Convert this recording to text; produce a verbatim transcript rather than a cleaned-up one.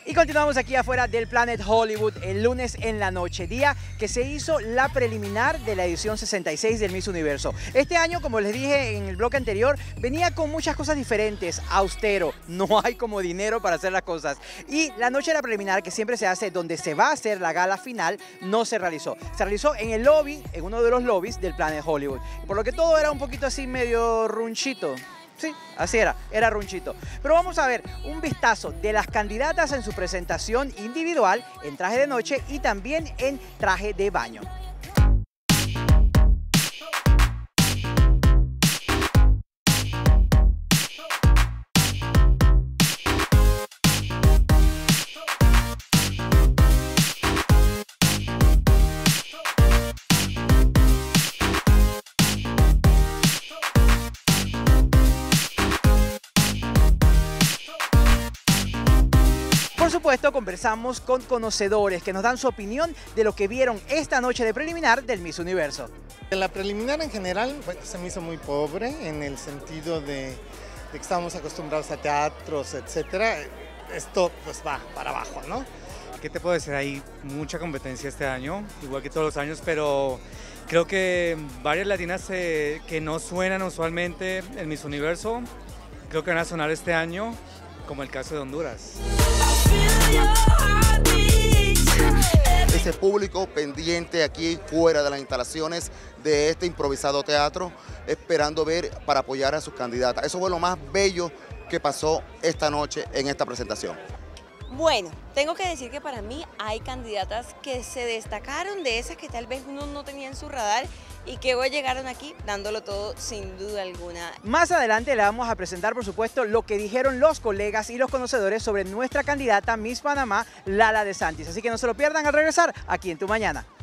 Y continuamos aquí afuera del Planet Hollywood el lunes en la noche, día que se hizo la preliminar de la edición sesenta y seis del Miss Universo. Este año, como les dije en el bloque anterior, venía con muchas cosas diferentes, austero, no hay como dinero para hacer las cosas. Y la noche de la preliminar, que siempre se hace donde se va a hacer la gala final, no se realizó. Se realizó en el lobby, en uno de los lobbies del Planet Hollywood. Por lo que todo era un poquito así medio runchito. Sí, así era, era runchito. Pero vamos a ver un vistazo de las candidatas en su presentación individual en traje de noche y también en traje de baño. Por supuesto, conversamos con conocedores que nos dan su opinión de lo que vieron esta noche de preliminar del Miss Universo. La preliminar en general pues, se me hizo muy pobre en el sentido de, de que estábamos acostumbrados a teatros, etcétera. Esto pues va para abajo, ¿no? ¿Qué te puedo decir? Hay mucha competencia este año, igual que todos los años, pero creo que varias latinas eh, que no suenan usualmente en Miss Universo, creo que van a sonar este año, como el caso de Honduras. Ese público pendiente aquí fuera de las instalaciones de este improvisado teatro, esperando ver para apoyar a sus candidatas. Eso fue lo más bello que pasó esta noche en esta presentación. Bueno, tengo que decir que para mí hay candidatas que se destacaron, de esas que tal vez uno no tenía en su radar y que hoy llegaron aquí dándolo todo sin duda alguna. Más adelante le vamos a presentar, por supuesto, lo que dijeron los colegas y los conocedores sobre nuestra candidata Miss Panamá, Lala DeSantis. Así que no se lo pierdan al regresar aquí en Tu Mañana.